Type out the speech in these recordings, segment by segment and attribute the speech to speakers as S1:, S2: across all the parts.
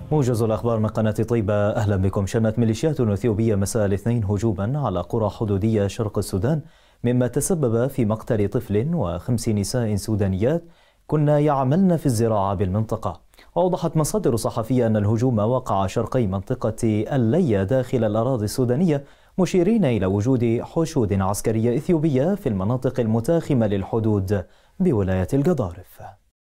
S1: موجز الأخبار من قناة طيبة، أهلا بكم. شنت ميليشيات أثيوبية مساء الاثنين هجوما على قرى حدودية شرق السودان، مما تسبب في مقتل طفل و5 نساء سودانيات كن يعملن في الزراعة بالمنطقة. وأوضحت مصادر صحفية أن الهجوم وقع شرقي منطقة اللية داخل الأراضي السودانية، مشيرين إلى وجود حشود عسكرية إثيوبية في المناطق المتاخمة للحدود بولاية القضارف.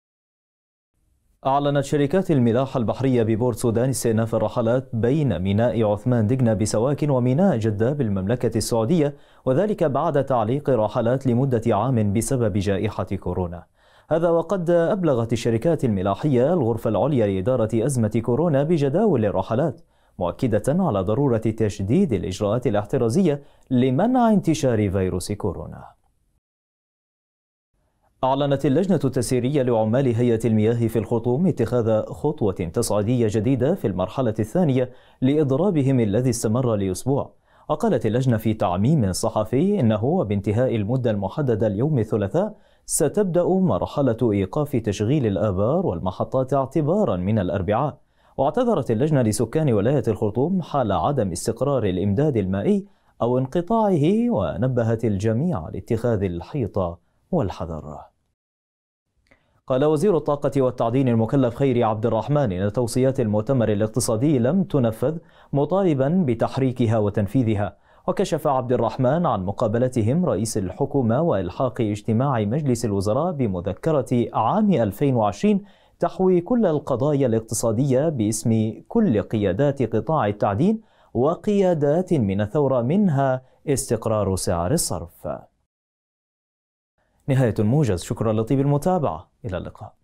S1: أعلنت شركات الملاحة البحرية ببورت سودان استئناف الرحلات بين ميناء عثمان دقنة بسواكن وميناء جدة بالمملكة السعودية، وذلك بعد تعليق الرحلات لمدة عام بسبب جائحة كورونا. هذا وقد أبلغت الشركات الملاحية الغرفة العليا لإدارة أزمة كورونا بجداول الرحلات، مؤكدة على ضرورة تشديد الإجراءات الاحترازية لمنع انتشار فيروس كورونا. أعلنت اللجنة التسييرية لعمال هيئة المياه في الخرطوم اتخاذ خطوة تصعيدية جديدة في المرحلة الثانية لإضرابهم الذي استمر لأسبوع. وقالت اللجنة في تعميم صحفي إنه بانتهاء المدة المحددة اليوم الثلاثاء ستبدأ مرحلة إيقاف تشغيل الآبار والمحطات اعتبارا من الأربعاء. واعتذرت اللجنة لسكان ولاية الخرطوم حال عدم استقرار الإمداد المائي أو انقطاعه، ونبهت الجميع لاتخاذ الحيطة والحذر. قال وزير الطاقة والتعدين المكلف خيري عبد الرحمن إن توصيات المؤتمر الاقتصادي لم تنفذ، مطالبا بتحريكها وتنفيذها. وكشف عبد الرحمن عن مقابلتهم رئيس الحكومة وإلحاق اجتماع مجلس الوزراء بمذكرة عام 2020 تحوي كل القضايا الاقتصادية باسم كل قيادات قطاع التعدين وقيادات من الثورة، منها استقرار سعر الصرف. نهاية الموجز، شكرا لطيب المتابعة، إلى اللقاء.